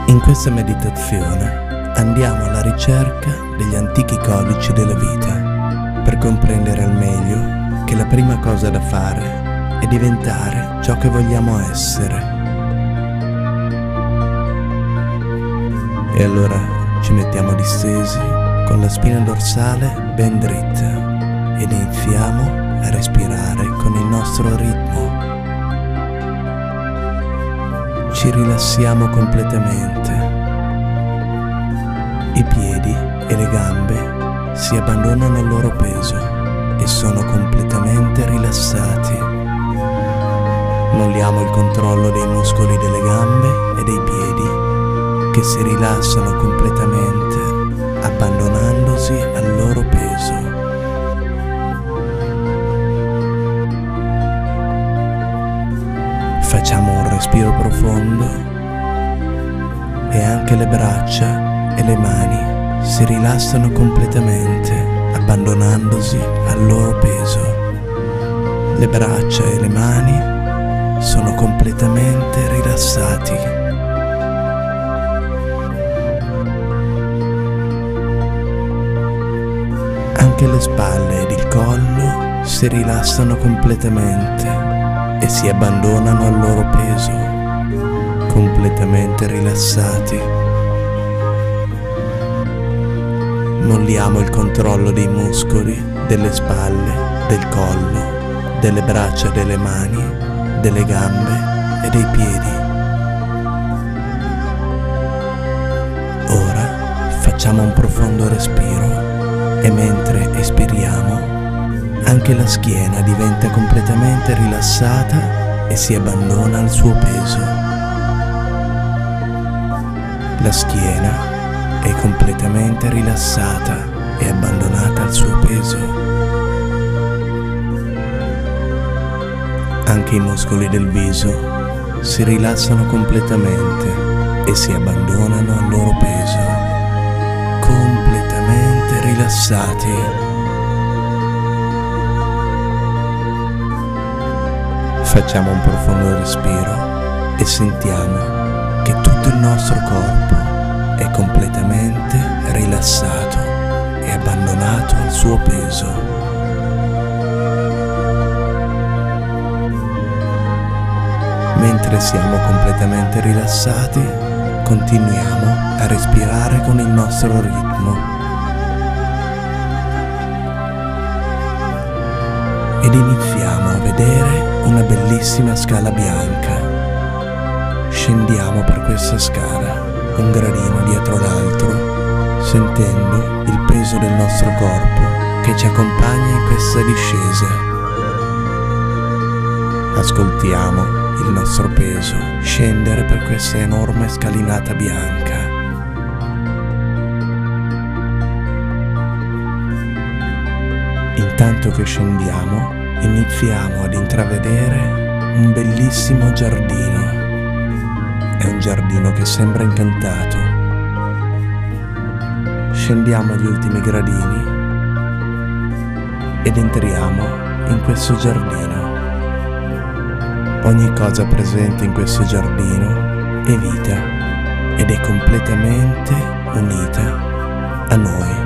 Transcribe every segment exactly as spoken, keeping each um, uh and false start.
In questa meditazione andiamo alla ricerca degli antichi codici della vita per comprendere al meglio che la prima cosa da fare è diventare ciò che vogliamo essere. E allora ci mettiamo distesi con la spina dorsale ben dritta ed iniziamo a respirare con il nostro ritmo. Ci rilassiamo completamente. I piedi e le gambe si abbandonano al loro peso e sono completamente rilassati. Molliamo il controllo dei muscoli delle gambe e dei piedi che si rilassano completamente abbandonandosi al loro peso. Facciamo un respiro profondo e anche le braccia e le mani si rilassano completamente abbandonandosi al loro peso. Le braccia e le mani sono completamente rilassati. Anche le spalle ed il collo si rilassano completamente e si abbandonano al loro peso, completamente rilassati. Molliamo il controllo dei muscoli, delle spalle, del collo, delle braccia e delle mani, delle gambe e dei piedi. Ora facciamo un profondo respiro e mentre espiriamo anche la schiena diventa completamente rilassata e si abbandona al suo peso. La schiena è completamente rilassata e abbandonata al suo peso. Anche i muscoli del viso si rilassano completamente e si abbandonano al loro peso, completamente rilassati. Facciamo un profondo respiro e sentiamo che tutto il nostro corpo è completamente rilassato e abbandonato al suo peso. Mentre siamo completamente rilassati, continuiamo a respirare con il nostro ritmo. Ed iniziamo a vedere una bellissima scala bianca. Scendiamo per questa scala, un gradino dietro l'altro, sentendo il peso del nostro corpo che ci accompagna in questa discesa. Ascoltiamo il nostro peso scendere per questa enorme scalinata bianca. Intanto che scendiamo, iniziamo ad intravedere un bellissimo giardino. È un giardino che sembra incantato. Scendiamo agli ultimi gradini ed entriamo in questo giardino. Ogni cosa presente in questo giardino è vita ed è completamente unita a noi.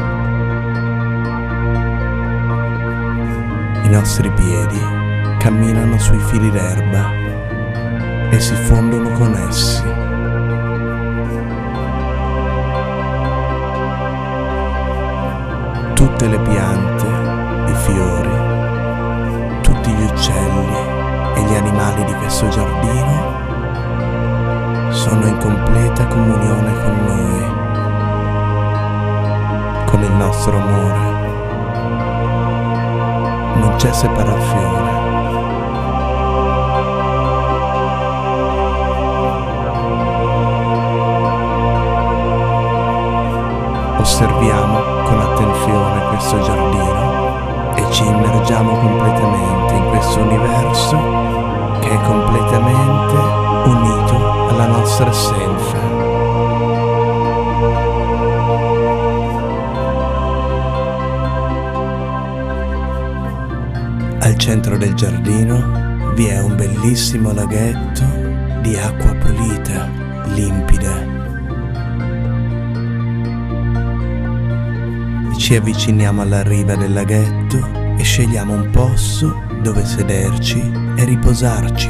I nostri piedi camminano sui fili d'erba e si fondono con essi. Tutte le piante, i fiori, tutti gli uccelli e gli animali di questo giardino sono in completa comunione con noi, con il nostro amore. Non c'è separazione. Osserviamo con attenzione questo giardino e ci immergiamo completamente in questo universo che è completamente unito alla nostra essenza. Al centro del giardino vi è un bellissimo laghetto di acqua pulita, limpida, Ci avviciniamo alla riva del laghetto e scegliamo un posto dove sederci e riposarci.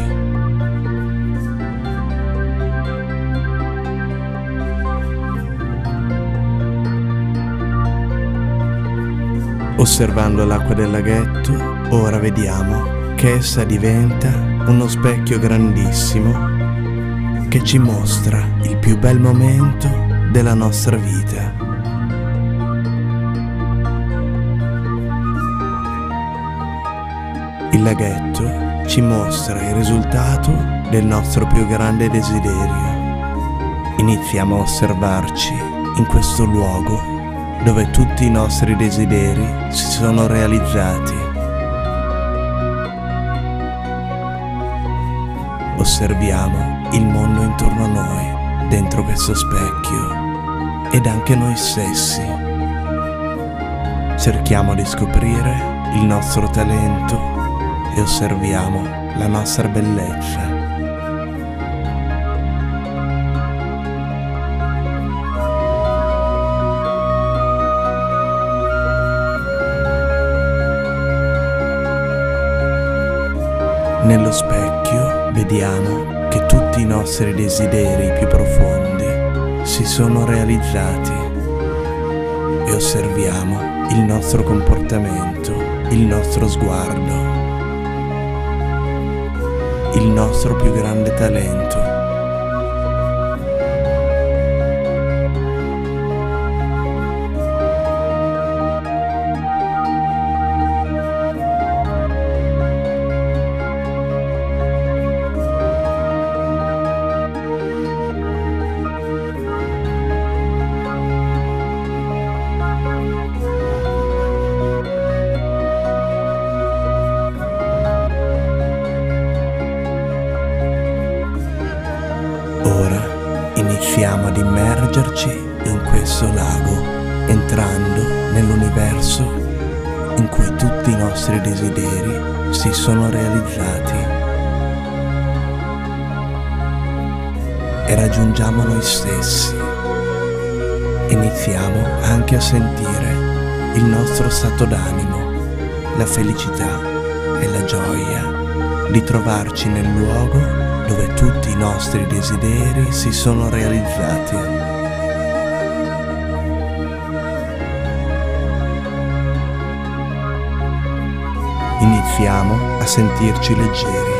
Osservando l'acqua del laghetto, ora vediamo che essa diventa uno specchio grandissimo che ci mostra il più bel momento della nostra vita. Il laghetto ci mostra il risultato del nostro più grande desiderio. Iniziamo a osservarci in questo luogo dove tutti i nostri desideri si sono realizzati. Osserviamo il mondo intorno a noi, dentro questo specchio, ed anche noi stessi. Cerchiamo di scoprire il nostro talento e osserviamo la nostra bellezza. Nello specchio vediamo che tutti i nostri desideri più profondi si sono realizzati e osserviamo il nostro comportamento, il nostro sguardo, il nostro più grande talento. Ora iniziamo ad immergerci in questo lago, entrando nell'universo in cui tutti i nostri desideri si sono realizzati. E raggiungiamo noi stessi. Iniziamo anche a sentire il nostro stato d'animo, la felicità e la gioia di trovarci nel luogo dove tutti i nostri desideri si sono realizzati. Iniziamo a sentirci leggeri,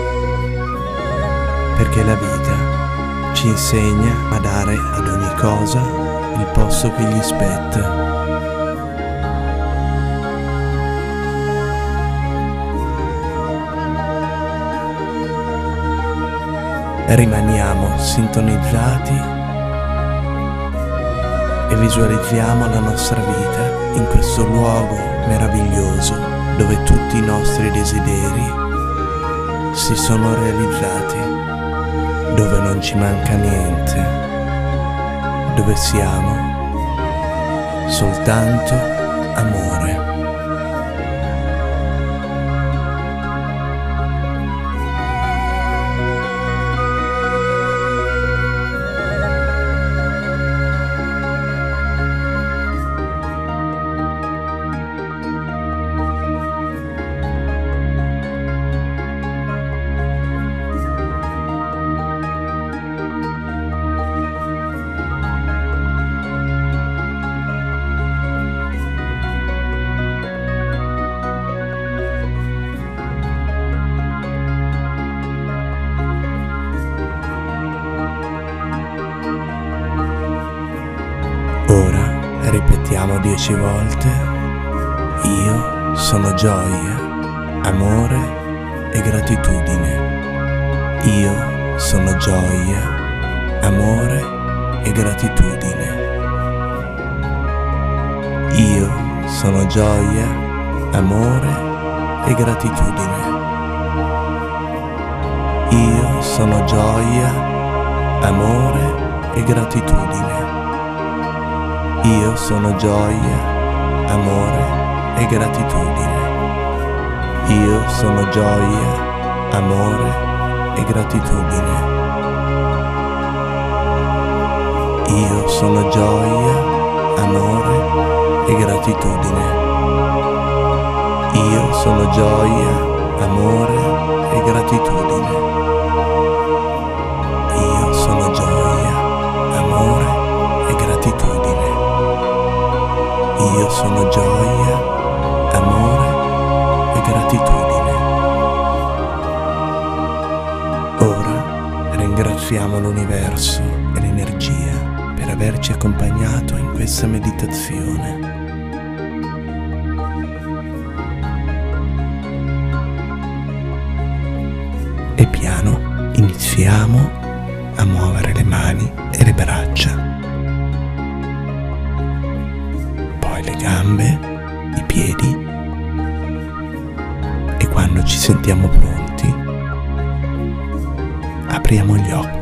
perché la vita ci insegna a dare ad ogni cosa il posto che gli spetta. Rimaniamo sintonizzati e visualizziamo la nostra vita in questo luogo meraviglioso dove tutti i nostri desideri si sono realizzati, dove non ci manca niente, dove siamo soltanto amore. Ora ripetiamo dieci volte: io sono gioia, amore e gratitudine. Io sono gioia, amore e gratitudine. Io sono gioia, amore e gratitudine. Io sono gioia, amore e gratitudine. Io sono gioia, amore e gratitudine. Io sono gioia, amore e gratitudine. Io sono gioia, amore e gratitudine. Io sono gioia, amore e gratitudine. Io sono gioia, amore e gratitudine. Io sono gioia, amore e gratitudine. Ora ringraziamo l'universo e l'energia per averci accompagnato in questa meditazione. E piano iniziamo a muovere le mani e le braccia, poi le gambe, i piedi, e quando ci sentiamo pronti apriamo gli occhi.